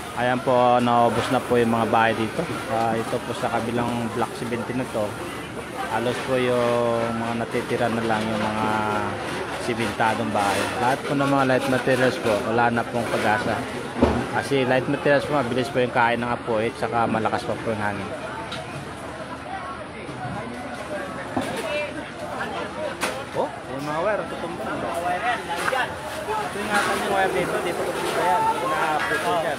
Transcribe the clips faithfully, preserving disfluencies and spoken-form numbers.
Ayan po, naubos na po yung mga bahay dito. Uh, ito po sa kabilang block seventeen na to. Halos po yung mga natitira na lang yung mga simentadong bahay. Lahat po ng mga light materials po, wala na pong pag-asa. Kasi light materials po, mabilis po yung kain ng apoy at saka malakas pa po yung hangin. Oh, yung mga wire, tutumba. Mga wire yan, nandyan. Ito yung nga yung wire dito, dito tutumba yan. Pinaputo dyan.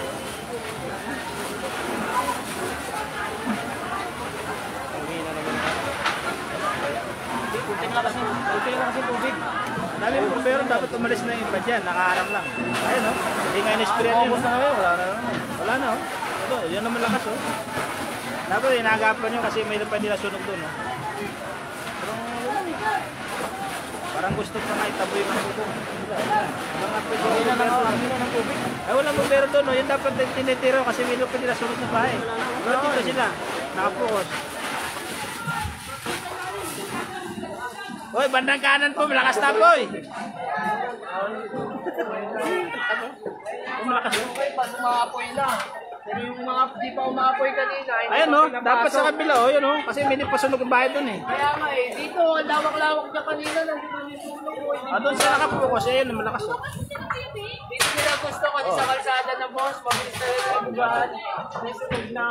Kunting lang kasi, kunting lang kasi tubig. Dami yung pumbero, dapat umalis na yung iba dyan, nakaharap lang. Ayun o, hindi nga in-sprayan yun. Na ngayon, wala na naman. Wala na o. Ito, yun naman lakas o. Dapat inagapan nyo kasi mayroon pa nila sunog doon o. Parang gusto pa nga itaboy yung mga tubig. Parang nga pwede nila ng tubig. Ay, walang pumbero doon o. Yun dapat tinitiro kasi mayroon pa nila sunog na bahay. Pero dito sila, nakapukos. Hoy, bandang kanan po, malakas na po eh. Malakas po. Pas umaapoy na. Pero yung mga di pa umaapoy kanina, ayun no, dapat sa kabila oh, yun oh, kasi may pasunog ang bahay doon eh. Kaya nga eh, dito, ang lawak-lawak niya kanina, nandito yung sunog ko. Ah, doon sila nakapokus, ayun, malakas oh. Dito nila gusto kasi sa kalsada ng boss, mabilis na rin ang bugahan. May sunog na.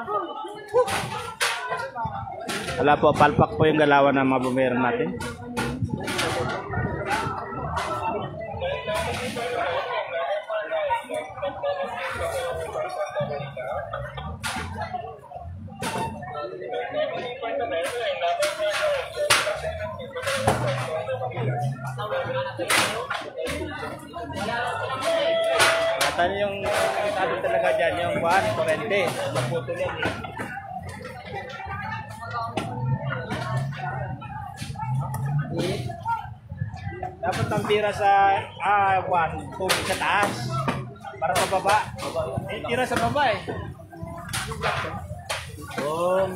Wala po, palpak po yung galawan ng mga bumbero natin. Katan yung sabi talaga dyan, yung buwan, kurente, magputo yan eh. Dapat ang tira sa ah, one, tubig sa taas para sa baba. Eh, tira sa baba eh. Boom.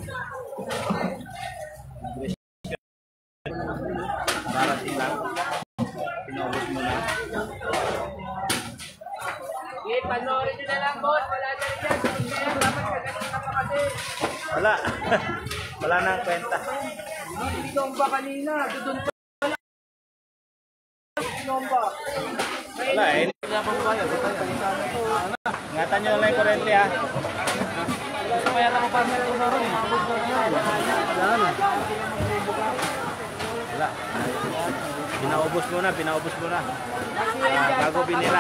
Para sila. Pinawag mo na. Eh, panoorin nyo na lang boss, wala na rin yan. Kaya dapat kagaling ka pa kasi. Wala. Wala nang kwenta. Dito ba kanina, doon pa. Wala eh. Ingatan nyo lang yung kurente ha. Kaya ako pa meron ko na rin. Wala. Pinaubos mo na, pinaubos mo na. Uh, bago binila.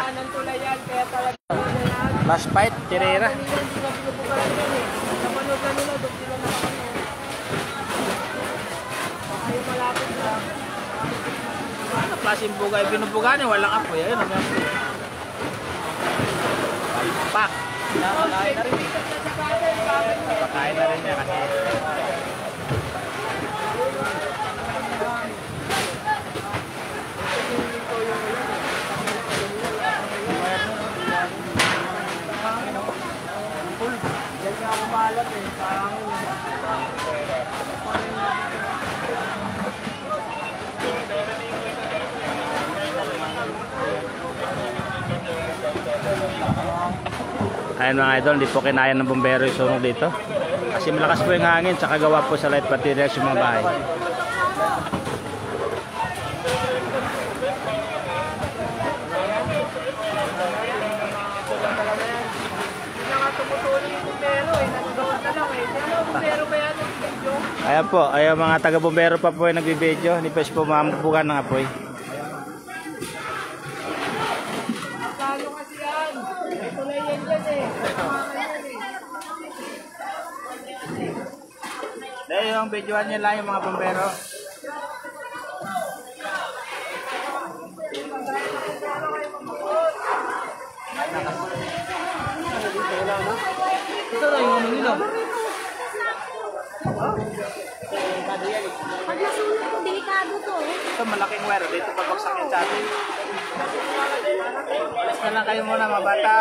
Last fight, tirera. Ano klaseng bugay? Binubugan eh, walang apoy. Ayun, naman. Palpak. Napakain na rin. Napakain na rin niya kasi. Diyan nga ako malat eh. Parang Ayan mga idol, hindi po kinaya ng bumbero yung sunog dito. Kasi malakas po yung hangin, tsaka gawa po sa light materials yung mga bahay. Ayan po, ayan mga taga-bumbero pa po yung nagbibideo. Hindi pa po mamabugan ng apoy. Paano kasi yan? May tulay yan dyan eh. Dahil yung videoan nyo lang yung mga bumbero. Ito na yung ano nila. Pag nasunog ko, delikado to. Ito malaking wire, dito pabagsak yung sa atin. Alas na lang kayo muna mga bata.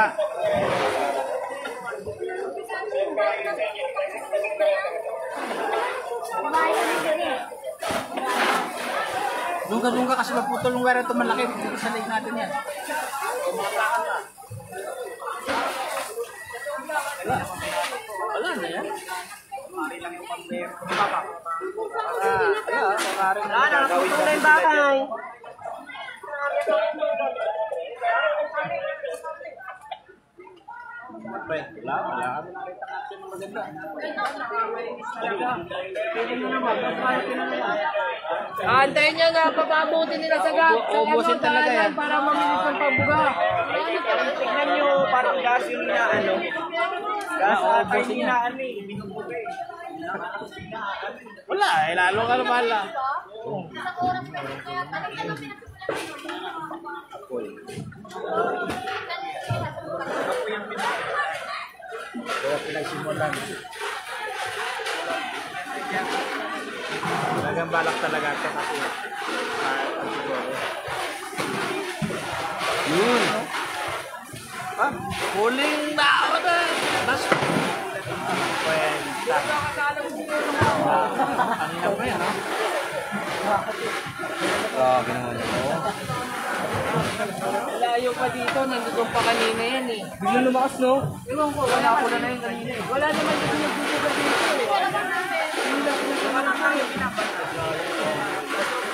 Lungga-lungga kasi maputol yung wire ito malaki. Dito sa leg natin yan. Mga plakan na. Wala na yan. Wala na, putulay bakay. Wala, wala. Antayin nyo na, papabuti nila sa gas. Uubusin talaga yan. Para mamilis ng pagbuga. Tingnan nyo, parang gas yung inaano. Gas ata yung inaano eh. Binubuga eh. Wala, eh, lalo ka na pala. Kaya pinagsimulan. Talagang balak talaga ito kasi. Ah, siguro. Yun. Ah, huling na ako na. Nas. Kwenta. Kanina pa yan, ha? Grabe naman ito. Layo pa dito, nandito pa kanina yan eh. Biglang lumakas, no? Ewan ko, wala ko na na yung kanina eh. Wala naman yung nagbubuga dito eh. Hindi lang pinagbuga tayo, pinapasok.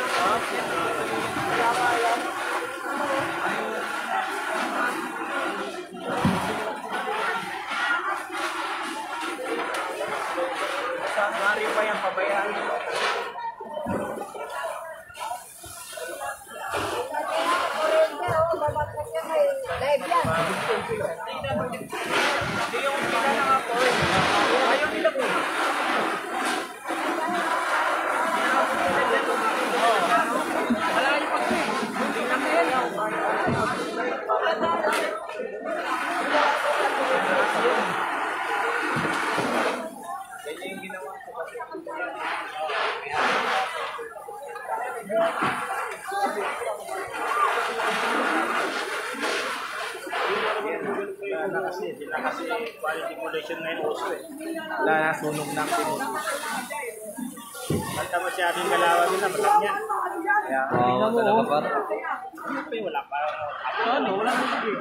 Mario pa yan, pabayaan. Live yan. Hindi yung pila na nga po eh. Ayaw nila po. Wala yung pag hindi lang na yan. Ganyan yung ginawa ko kasi. Wala na kasi, sila kasi quality collection ngayon uso eh. Wala na, sunog na ang pinuto. Basta masyado yung galawan nila, matak niya. Kaya, Oo, talaga pa. wala pa. Ano, wala na sige.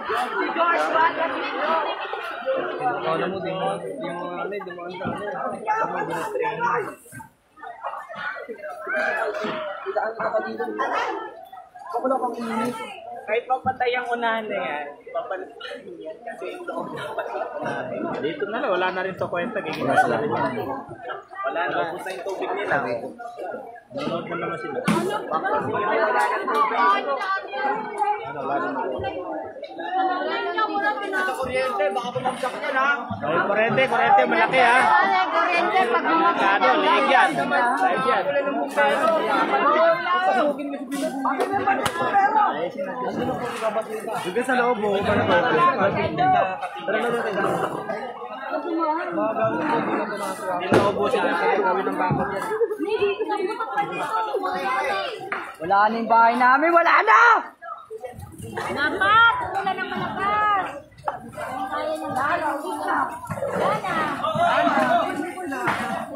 Ano mo, di mo, di mo, ano, di mo, ano, ano mo, binitrain. Kahit mapatay ang unahan na yan, papalitin yan kasi yung loob ng patay. Dito na lang, wala na rin to kwenta. Gigilas na rin yan. Wala na, ubus na yung tubig nila. Nanonood na naman sila. Baka kasi yung wala ng tubig. Ano, wala na. Sa kuryente, baka bumagsak yan ha. Ay, kurente, kurente, malaki ha. Kuryente pag Kado, liig yan. Live yan. Sige sa loob mo, para ba? Hindi na ubusin na kaya gawin ng bakot yan. Wala na yung bahay namin, wala na! Dapat, wala nang malakas. Kaya ng bahay. Wala na.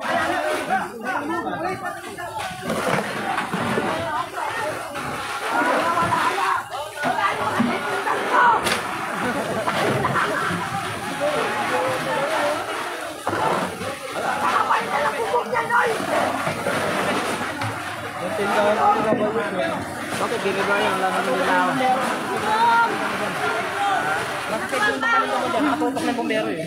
Bakit ginagawa yan? Wala naman nila. Bakit yung nakalito mo dyan? Nakatutok na yung bumbero eh.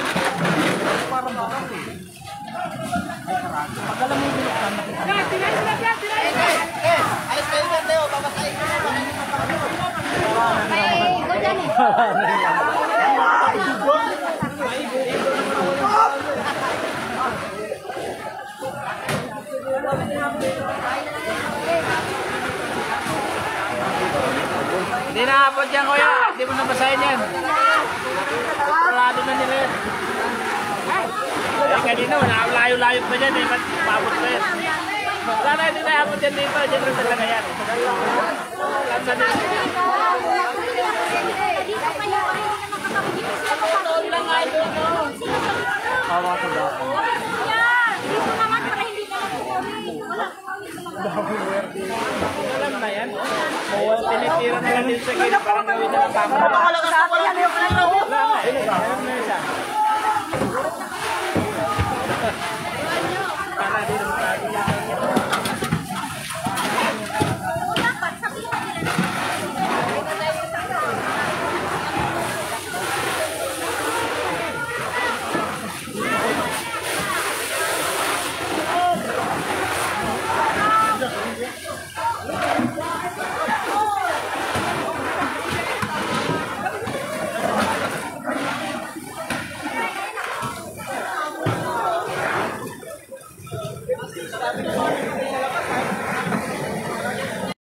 May ikaw dyan eh. Hindi nakapot yan kuya. Hindi mo nabasahin yan. Parado na nila yan. Eh kanina wala. Layo-layo pa dyan eh. Ba't pabot pa yan? Sana hindi nakapot yan dito. Diyan rin talaga yan. Alam na nila. Dito kayo ay nakakabigit sila kapag lang ay doon. Hawa ko ba? Yan! Dito naman para hindi ka nag-uwi. Alam na yan. Tinitira na lang din sa gilid. Parang gawin na lang pako.